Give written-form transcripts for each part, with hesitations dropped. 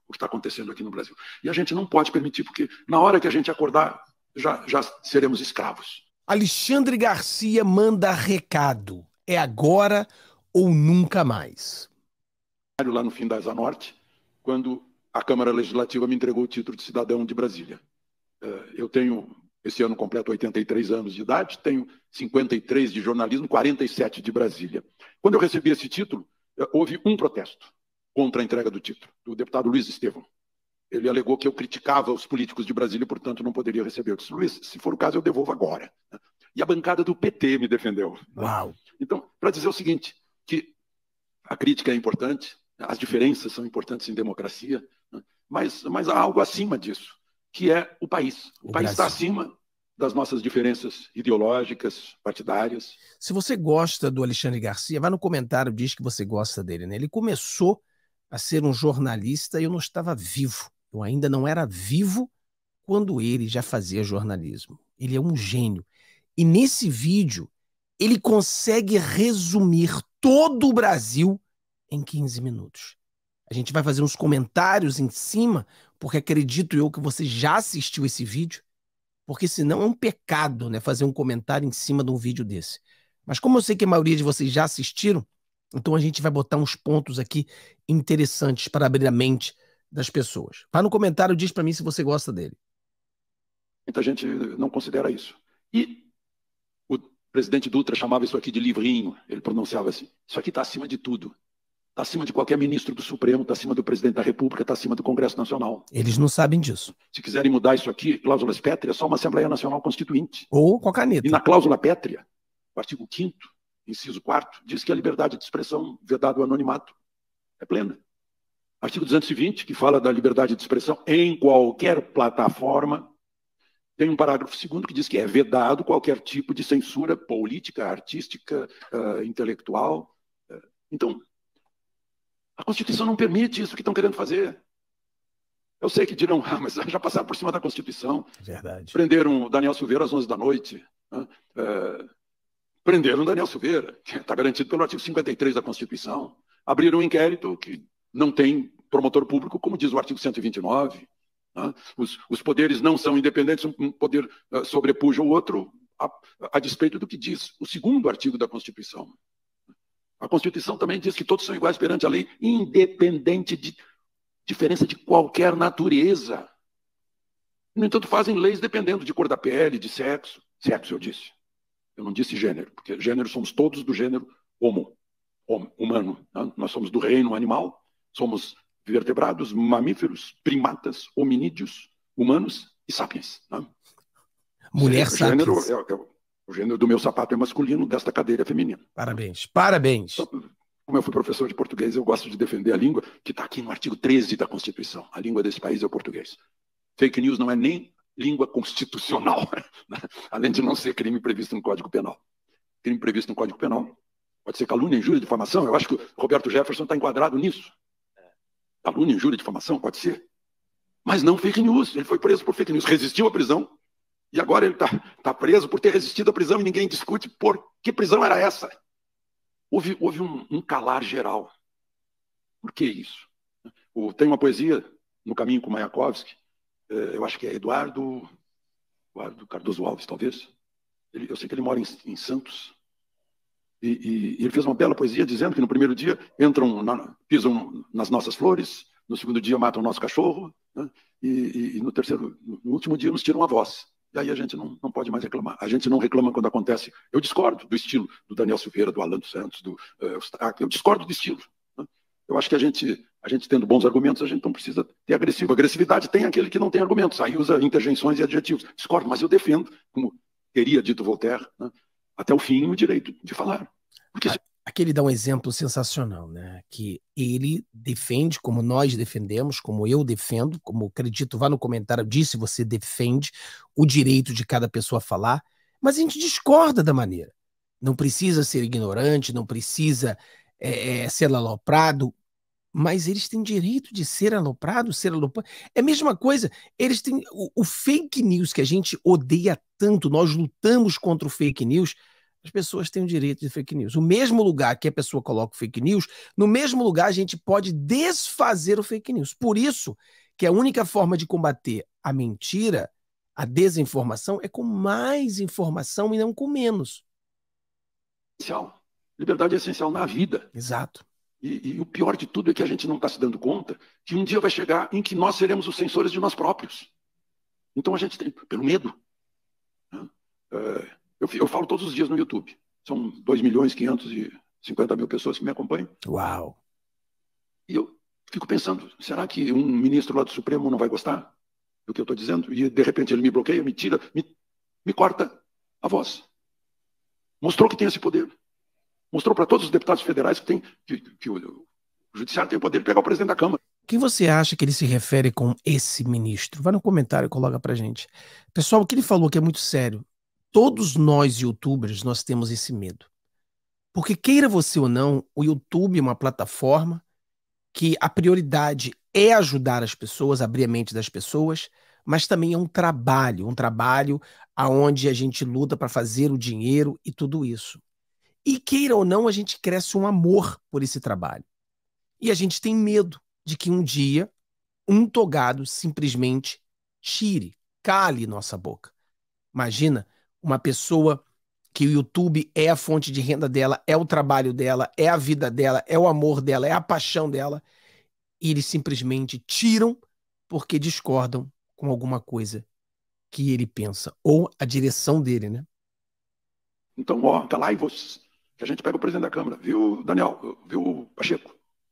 o que está acontecendo aqui no Brasil. E a gente não pode permitir, porque na hora que a gente acordar, já seremos escravos. Alexandre Garcia manda recado. É agora ou nunca mais? Lá no fim da Asa Norte, quando a Câmara Legislativa me entregou o título de cidadão de Brasília. Eu tenho, esse ano completo 83 anos de idade, tenho 53 de jornalismo, 47 de Brasília. Quando eu recebi esse título, houve um protesto contra a entrega do título, do deputado Luiz Estevão. Ele alegou que eu criticava os políticos de Brasília e, portanto, não poderia receber. Eu disse, Luiz, se for o caso, eu devolvo agora. E a bancada do PT me defendeu. Uau. Então, para dizer o seguinte, que a crítica é importante, as diferenças são importantes em democracia, mas há algo acima disso, que é o país. O país está acima das nossas diferenças ideológicas, partidárias. Se você gosta do Alexandre Garcia, vai no comentário, diz que você gosta dele, né? Ele começou a ser um jornalista e eu não estava vivo. Eu ainda não era vivo quando ele já fazia jornalismo. Ele é um gênio. E nesse vídeo, ele consegue resumir todo o Brasil em 15 minutos. A gente vai fazer uns comentários em cima, porque acredito eu que você já assistiu esse vídeo, porque senão é um pecado, né, fazer um comentário em cima de um vídeo desse. Mas como eu sei que a maioria de vocês já assistiram, então a gente vai botar uns pontos aqui interessantes para abrir a mente das pessoas. Vai no comentário, diz para mim se você gosta dele. Muita gente não considera isso. E o presidente Dutra chamava isso aqui de livrinho, ele pronunciava assim, isso aqui está acima de tudo. Está acima de qualquer ministro do Supremo, está acima do presidente da República, está acima do Congresso Nacional. Eles não sabem disso. Se quiserem mudar isso aqui, cláusulas pétreas, só uma Assembleia Nacional Constituinte. Ou com a caneta. E na cláusula pétrea, o artigo 5º, inciso 4º, diz que a liberdade de expressão, vedado o anonimato, é plena. Artigo 220, que fala da liberdade de expressão em qualquer plataforma, tem um parágrafo 2º que diz que é vedado qualquer tipo de censura política, artística, intelectual. Então, a Constituição não permite isso que estão querendo fazer. Eu sei que dirão, mas já passaram por cima da Constituição. Verdade. Prenderam o Daniel Silveira às 11 da noite. Prenderam o Daniel Silveira, que está garantido pelo artigo 53 da Constituição. Abriram um inquérito que não tem promotor público, como diz o artigo 129. Os poderes não são independentes, um poder sobrepuja o outro, a despeito do que diz o 2º artigo da Constituição. A Constituição também diz que todos são iguais perante a lei, independente de diferença de qualquer natureza. No entanto, fazem leis dependendo de cor da pele, de sexo. Sexo, eu disse. Eu não disse gênero, porque gênero somos todos do gênero homo, humano. Nós somos do reino animal, somos vertebrados, mamíferos, primatas, hominídeos, humanos e sapiens. Mulher sapiens. O gênero do meu sapato é masculino, desta cadeira é feminino. Parabéns, parabéns. Então, como eu fui professor de português, eu gosto de defender a língua, que está aqui no artigo 13 da Constituição. A língua desse país é o português. Fake news não é nem língua constitucional, além de não ser crime previsto no Código Penal. Crime previsto no Código Penal pode ser calúnia, injúria, difamação. Eu acho que o Roberto Jefferson está enquadrado nisso. Calúnia, injúria, difamação, pode ser. Mas não fake news. Ele foi preso por fake news, resistiu à prisão, e agora ele está preso por ter resistido à prisão e ninguém discute por que prisão era essa. Houve um calar geral. Por que isso? Tem uma poesia, No Caminho com Mayakovsky, eu acho que é Eduardo Cardoso Alves, talvez. Eu sei que ele mora em Santos. E ele fez uma bela poesia dizendo que no primeiro dia pisam nas nossas flores, no segundo dia matam o nosso cachorro, né? E no último dia nos tiram a voz. E aí a gente não pode mais reclamar. A gente não reclama quando acontece. Eu discordo do estilo do Daniel Silveira, do Alan dos Santos, do Eustáquio. Eu discordo do estilo. Né? Eu acho que a gente tendo bons argumentos, a gente não precisa ter agressivo. Agressividade tem aquele que não tem argumentos. Aí usa interjeições e adjetivos. Discordo, mas eu defendo, como teria dito Voltaire, né? Até o fim, o direito de falar. Porque aqui ele dá um exemplo sensacional, né? Que ele defende, como nós defendemos, como eu defendo, como acredito, vá no comentário, disse, você defende o direito de cada pessoa falar, mas a gente discorda da maneira. Não precisa ser ignorante, não precisa ser aloprado, mas eles têm direito de ser aloprado, É a mesma coisa, eles têm o fake news que a gente odeia tanto, nós lutamos contra o fake news. as pessoas têm o direito de fake news. O mesmo lugar que a pessoa coloca o fake news, no mesmo lugar a gente pode desfazer o fake news. Por isso que a única forma de combater a mentira, a desinformação, é com mais informação e não com menos. Essencial. Liberdade é essencial na vida. Exato. E o pior de tudo é que a gente não está se dando conta que um dia vai chegar em que nós seremos os censores de nós próprios. Então a gente tem, pelo medo. Né? Eu falo todos os dias no YouTube. São 2.550.000 pessoas que me acompanham. Uau! E eu fico pensando, será que um ministro lá do Supremo não vai gostar do que eu estou dizendo? E de repente ele me bloqueia, me tira, me corta a voz. Mostrou que tem esse poder. Mostrou para todos os deputados federais que o judiciário tem o poder de pegar o presidente da Câmara. Quem você acha que ele se refere com esse ministro? Vai no comentário e coloca pra gente. Pessoal, o que ele falou que é muito sério. Todos nós, youtubers, nós temos esse medo. Porque queira você ou não, o YouTube é uma plataforma que a prioridade é ajudar as pessoas, abrir a mente das pessoas, mas também é um trabalho aonde a gente luta para fazer o dinheiro e tudo isso. E queira ou não, a gente cresce um amor por esse trabalho. E a gente tem medo de que um dia um togado simplesmente cale nossa boca. Imagina uma pessoa que o YouTube é a fonte de renda dela, é o trabalho dela, é a vida dela, é o amor dela, é a paixão dela, e eles simplesmente tiram porque discordam com alguma coisa que ele pensa, ou a direção dele, né? Então, ó, tá lá e você, que a gente pega o presidente da Câmara, viu, Daniel, viu, Pacheco?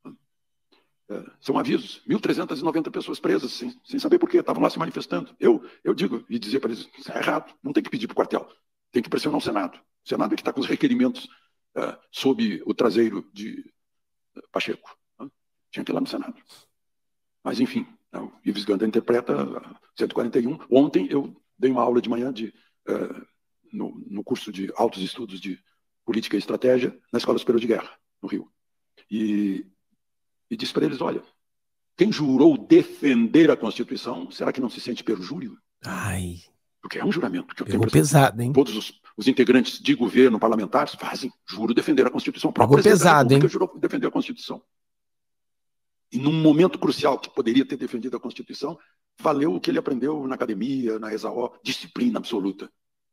São avisos, 1.390 pessoas presas, sem saber por quê, estavam lá se manifestando. Eu digo e dizia para eles, isso é errado, não tem que pedir para o quartel, tem que pressionar o Senado. O Senado é que está com os requerimentos sob o traseiro de Pacheco. Tinha que ir lá no Senado. Mas, enfim, o Ives Gandra interpreta 141. Ontem eu dei uma aula de manhã no curso de altos estudos de política e estratégia na Escola Superior de Guerra, no Rio. E disse para eles, olha, quem jurou defender a Constituição, será que não se sente perjúrio? Ai. Porque é um juramento. Que eu Pegou pesado, hein? Todos os integrantes de governo, parlamentares, fazem, juro defender a Constituição. O próprio presidente da República jurou defender a Constituição. E num momento crucial que poderia ter defendido a Constituição, valeu o que ele aprendeu na academia, na ESAO, disciplina absoluta.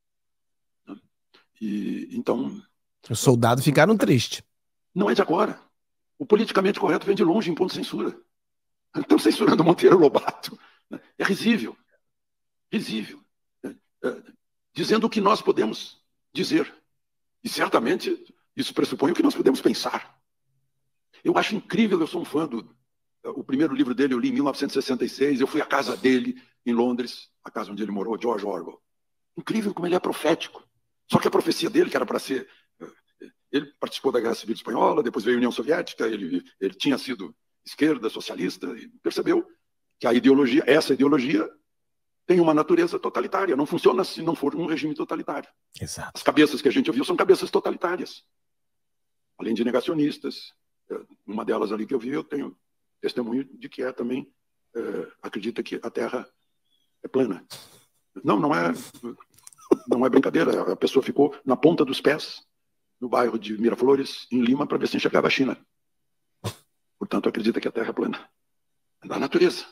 E então... Os soldados ficaram tristes. Não é de agora. O politicamente correto vem de longe, impondo censura. Estão censurando Monteiro Lobato. É risível. Risível. Dizendo o que nós podemos dizer. E certamente isso pressupõe o que nós podemos pensar. Eu acho incrível, eu sou um fã o primeiro livro dele eu li em 1966, eu fui à casa dele em Londres, a casa onde ele morou, George Orwell. Incrível como ele é profético. Só que a profecia dele, que era para ser... Ele participou da Guerra Civil Espanhola, depois veio a União Soviética, ele tinha sido esquerda, socialista, e percebeu que essa ideologia tem uma natureza totalitária, não funciona se não for um regime totalitário. Exato. As cabeças que a gente ouviu são cabeças totalitárias, além de negacionistas. Uma delas ali que eu vi, eu tenho testemunho de que também acredita que a Terra é plana. Não é brincadeira, a pessoa ficou na ponta dos pés no bairro de Miraflores, em Lima, para ver se enxergava a China. Portanto, acredita que a Terra é plana. É da natureza.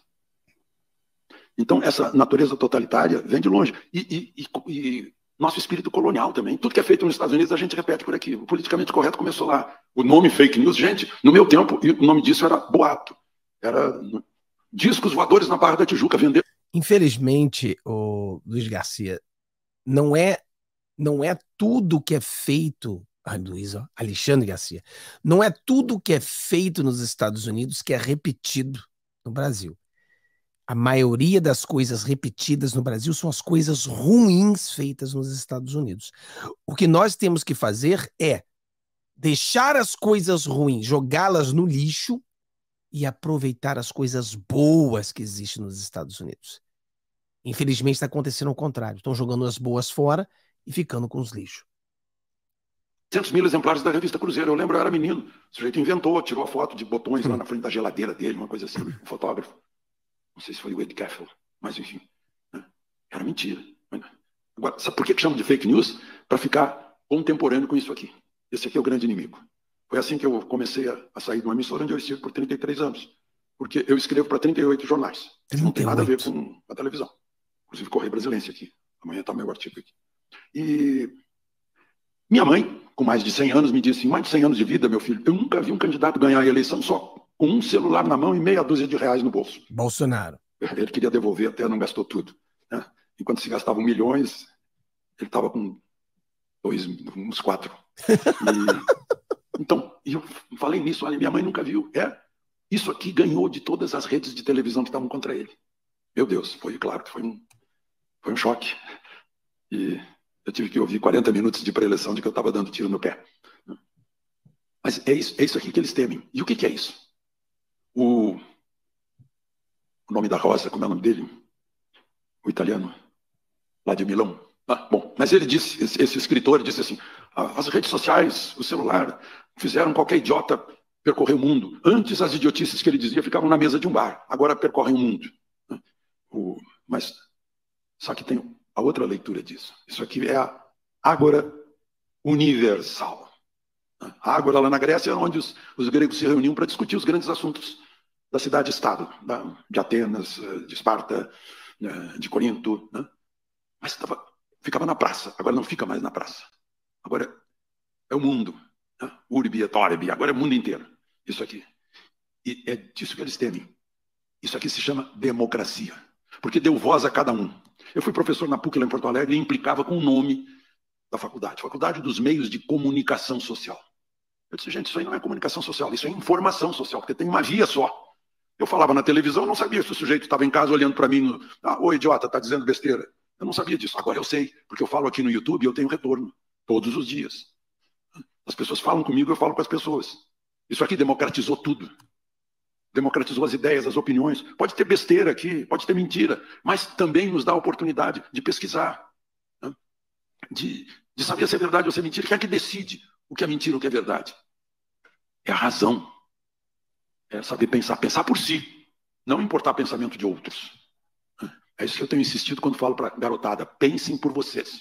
Então, essa natureza totalitária vem de longe. E nosso espírito colonial também. Tudo que é feito nos Estados Unidos, a gente repete por aqui. O politicamente correto começou lá. O nome fake news, gente, no meu tempo, o nome disso era boato. Era discos voadores na Barra da Tijuca, vender. Infelizmente, o Luiz Garcia, não é tudo que é feito... Alexandre Garcia. Não é tudo que é feito nos Estados Unidos que é repetido no Brasil. A maioria das coisas repetidas no Brasil são as coisas ruins feitas nos Estados Unidos. O que nós temos que fazer é deixar as coisas ruins, jogá-las no lixo e aproveitar as coisas boas que existem nos Estados Unidos. Infelizmente está acontecendo o contrário. Estão jogando as boas fora e ficando com os lixos. 200.000 exemplares da revista Cruzeiro. Eu lembro, eu era menino. O sujeito inventou, tirou a foto de botões lá na frente da geladeira dele, uma coisa assim, um fotógrafo. Não sei se foi o Ed Caffell, mas enfim. Era mentira. Agora, sabe por que chamam de fake news? Para ficar contemporâneo com isso aqui. Esse aqui é o grande inimigo. Foi assim que eu comecei a sair de uma emissora onde eu estive por 33 anos. Porque eu escrevo para 38 jornais. 38. Não tem nada a ver com a televisão. Inclusive, Correio Brasilense aqui. Amanhã está meu artigo aqui. E minha mãe, com mais de 100 anos, me disse, em mais de 100 anos de vida, meu filho, eu nunca vi um candidato ganhar a eleição só com um celular na mão e meia dúzia de reais no bolso. Bolsonaro. Ele queria devolver, até não gastou tudo. Né? Enquanto se gastavam milhões, ele estava com uns 4. Então, eu falei nisso, olha, minha mãe nunca viu. Isso aqui ganhou de todas as redes de televisão que estavam contra ele. Meu Deus, claro que foi um choque. E eu tive que ouvir 40 minutos de pré-eleição de que eu estava dando tiro no pé. Mas é isso aqui que eles temem. E o que é isso? O nome da Rosa, como é o nome dele? O italiano, lá de Milão. Bom, mas ele disse, esse escritor disse assim, as redes sociais, o celular, fizeram qualquer idiota percorrer o mundo. Antes, as idiotices que ele dizia ficavam na mesa de um bar. Agora percorrem o mundo. Mas só que tem a outra leitura disso. Isso aqui é a Ágora Universal. A Ágora, lá na Grécia, era onde os gregos se reuniam para discutir os grandes assuntos da cidade-estado, de Atenas, de Esparta, de Corinto. Né? Mas ficava na praça. Agora não fica mais na praça. Agora é o mundo. Né? Urbi et orbi. Agora é o mundo inteiro. Isso aqui. E é disso que eles temem. Isso aqui se chama democracia. Porque deu voz a cada um. Eu fui professor na PUC lá em Porto Alegre e implicava com o nome da faculdade. Faculdade dos Meios de Comunicação Social. Eu disse, gente, isso aí não é comunicação social, isso é informação social, porque tem uma via só. Eu falava na televisão, eu não sabia se o sujeito estava em casa olhando para mim, ô idiota, está dizendo besteira. Eu não sabia disso. Agora eu sei, porque eu falo aqui no YouTube e eu tenho retorno, todos os dias. As pessoas falam comigo, eu falo com as pessoas. Isso aqui democratizou tudo. Democratizou as ideias, as opiniões. Pode ter besteira aqui, pode ter mentira, mas também nos dá a oportunidade de pesquisar, né? de saber se é verdade ou se é mentira. Quem é que decide o que é mentira ou o que é verdade? É a razão. É saber pensar por si, não importar o pensamento de outros. É isso que eu tenho insistido quando falo para a garotada, pensem por vocês.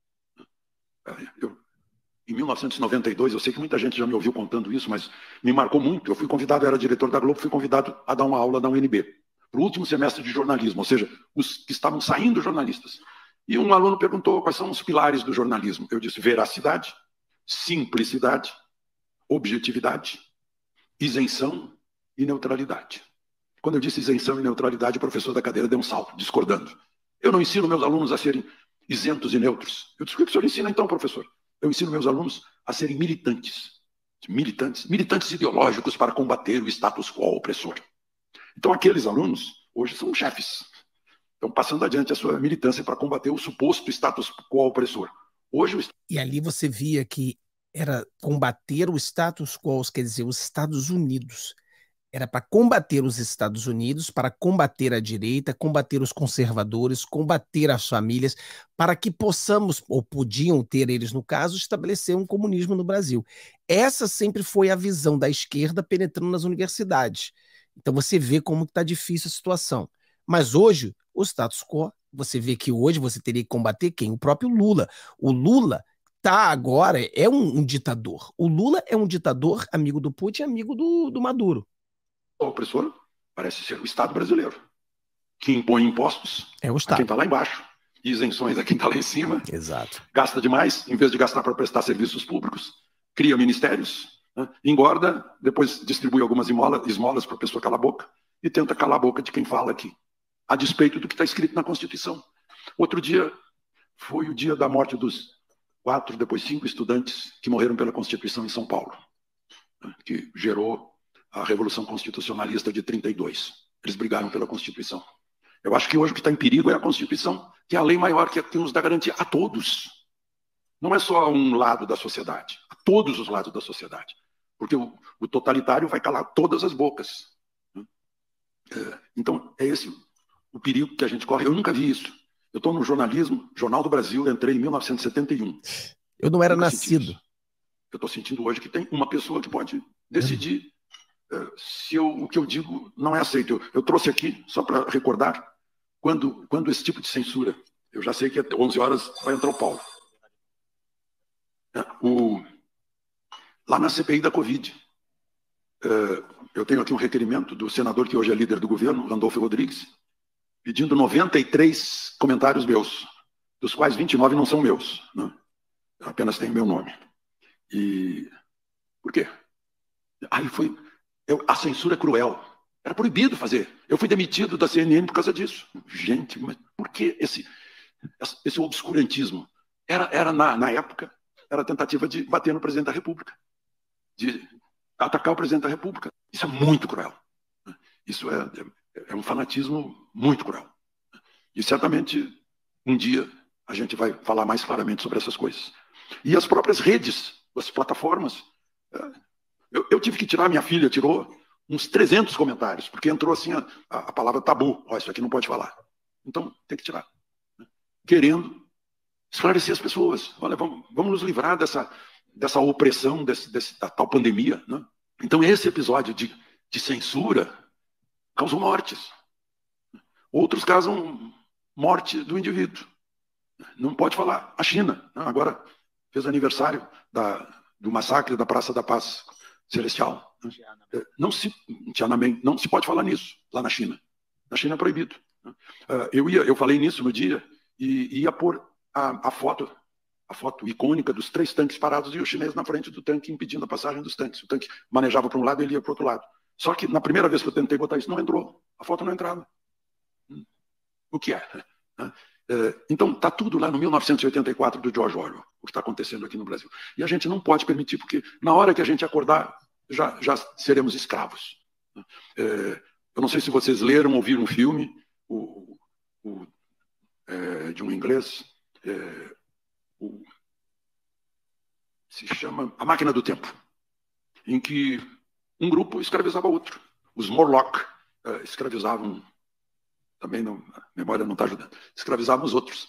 Em 1992, eu sei que muita gente já me ouviu contando isso, mas me marcou muito. Eu fui convidado, eu era diretor da Globo, fui convidado a dar uma aula na UNB, para o último semestre de jornalismo, ou seja, os que estavam saindo jornalistas. E um aluno perguntou quais são os pilares do jornalismo. Eu disse veracidade, simplicidade, objetividade, isenção e neutralidade. Quando eu disse isenção e neutralidade, o professor da cadeira deu um salto, discordando. Eu não ensino meus alunos a serem isentos e neutros. Eu disse, o que o senhor ensina então, professor? Eu ensino meus alunos a serem militantes ideológicos para combater o status quo opressor. Então, aqueles alunos, hoje, são chefes. Estão passando adiante a sua militância para combater o suposto status quo opressor. Hoje, E ali você via que era combater o status quo, quer dizer, os Estados Unidos. Era para combater os Estados Unidos, para combater a direita, combater os conservadores, combater as famílias, para que possamos, ou podiam ter eles no caso, estabelecer um comunismo no Brasil. Essa sempre foi a visão da esquerda penetrando nas universidades. Então você vê como está difícil a situação. Mas hoje, o status quo, você vê que hoje você teria que combater quem? O próprio Lula. O Lula agora, é um ditador. O Lula é um ditador, amigo do Putin, amigo do Maduro. O opressor parece ser o Estado brasileiro, que impõe impostos a quem está lá embaixo, e isenções a quem está lá em cima. Exato. Gasta demais, em vez de gastar para prestar serviços públicos, cria ministérios, né? Engorda, depois distribui algumas esmolas para a pessoa calar a boca e tenta calar a boca de quem fala aqui, a despeito do que está escrito na Constituição. Outro dia foi o dia da morte dos 4, depois 5 estudantes que morreram pela Constituição em São Paulo, né? Que gerou a Revolução Constitucionalista de 32. Eles brigaram pela Constituição. Eu acho que hoje o que está em perigo é a Constituição, que é a lei maior que nos dá garantia a todos. Não é só um lado da sociedade, a todos os lados da sociedade. Porque o totalitário vai calar todas as bocas. Então, é esse o perigo que a gente corre. Eu nunca vi isso. Eu estou no jornalismo, Jornal do Brasil, entrei em 1971. Eu não era nascido. Eu estou sentindo hoje que tem uma pessoa que pode decidir se o que eu digo não é aceito. Eu trouxe aqui, só para recordar, quando esse tipo de censura, eu já sei que às 11 horas vai entrar o Paulo. Lá na CPI da Covid, eu tenho aqui um requerimento do senador que hoje é líder do governo, Randolfo Rodrigues, pedindo 93 comentários meus, dos quais 29 não são meus, né? Apenas tem meu nome. E por quê? Aí a censura é cruel. Era proibido fazer. Eu fui demitido da CNN por causa disso. Gente, mas por que esse obscurantismo? Era na época, era a tentativa de bater no presidente da República, de atacar o presidente da República. Isso é muito cruel. Isso é um fanatismo muito cruel. E certamente um dia a gente vai falar mais claramente sobre essas coisas. E as próprias redes, as plataformas. Eu tive que tirar, minha filha tirou uns 300 comentários, porque entrou assim a palavra tabu. Isso aqui não pode falar. Então, tem que tirar. Querendo esclarecer as pessoas. Olha, vamos nos livrar dessa opressão, da tal pandemia, né? Então, esse episódio de censura causou mortes. Outros causam morte do indivíduo. Não pode falar. A China, né, agora fez aniversário do massacre da Praça da Paz Celestial. Não se pode falar nisso lá na China. Na China é proibido. Eu falei nisso no dia e ia pôr a foto icônica dos 3 tanques parados e o chinês na frente do tanque impedindo a passagem dos tanques. O tanque manejava para um lado e ele ia para o outro lado. Só que na primeira vez que eu tentei botar isso, não entrou. A foto não entrava. O que é? Então, está tudo lá no 1984 do George Orwell, o que está acontecendo aqui no Brasil. E a gente não pode permitir, porque na hora que a gente acordar, já seremos escravos. Eu não sei se vocês leram ou viram um filme de um inglês, se chama A Máquina do Tempo, em que um grupo escravizava outro. Os Morlock escravizavam, também a memória não está ajudando, escravizavam os outros.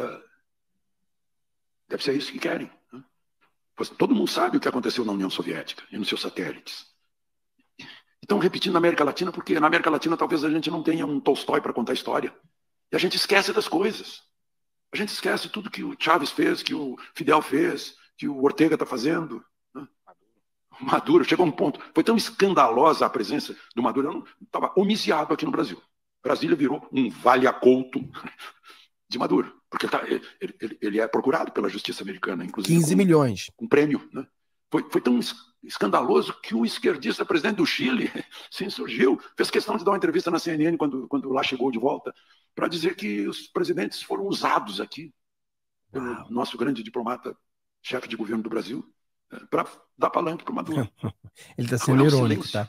Deve ser isso que querem, né? Pois todo mundo sabe o que aconteceu na União Soviética e nos seus satélites. Estão repetindo na América Latina, porque na América Latina talvez a gente não tenha um Tolstói para contar história. E a gente esquece das coisas. A gente esquece tudo que o Chávez fez, que o Fidel fez, que o Ortega está fazendo. Né? O Maduro chegou a um ponto. Foi tão escandalosa a presença do Maduro, eu estava homiciado aqui no Brasil. Brasília virou um vale-a-couto de Maduro, porque ele é procurado pela justiça americana, inclusive 15 milhões. Com prêmio. Né? Foi tão escandaloso que o esquerdista presidente do Chile se insurgiu, fez questão de dar uma entrevista na CNN quando lá chegou de volta, para dizer que os presidentes foram usados aqui pelo nosso grande diplomata, chefe de governo do Brasil, para dar palanque para o Maduro. Ele está sendo irônico, tá?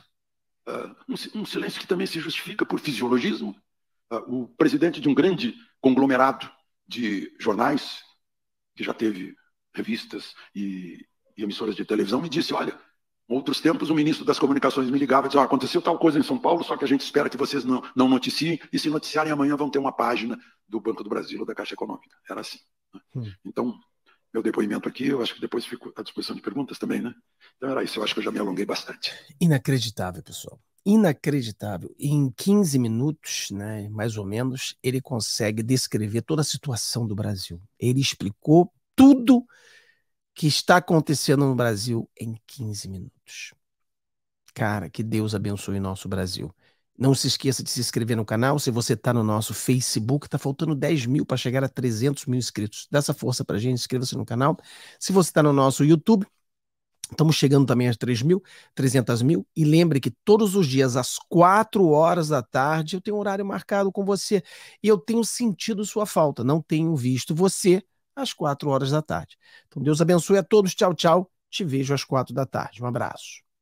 Um silêncio que também se justifica por fisiologismo. O presidente de um grande conglomerado de jornais, que já teve revistas e emissoras de televisão, me disse, olha, em outros tempos o ministro das Comunicações me ligava e dizia, aconteceu tal coisa em São Paulo, só que a gente espera que vocês não noticiem, e se noticiarem amanhã vão ter uma página do Banco do Brasil ou da Caixa Econômica. Era assim. Então, meu depoimento aqui, eu acho que depois fico à disposição de perguntas também, né? Então era isso, eu acho que eu já me alonguei bastante. Inacreditável, pessoal. Inacreditável. Em 15 minutos, né, mais ou menos, ele consegue descrever toda a situação do Brasil. Ele explicou tudo que está acontecendo no Brasil em 15 minutos. Cara, que Deus abençoe o nosso Brasil. Não se esqueça de se inscrever no canal. Se você está no nosso Facebook, está faltando 10 mil para chegar a 300 mil inscritos. Dá essa força para a gente, inscreva-se no canal. Se você está no nosso YouTube, estamos chegando também a 300 mil. E lembre que todos os dias, às 4 horas da tarde, eu tenho um horário marcado com você. E eu tenho sentido sua falta. Não tenho visto você às 4 horas da tarde. Então, Deus abençoe a todos. Tchau, tchau. Te vejo às 4 da tarde. Um abraço.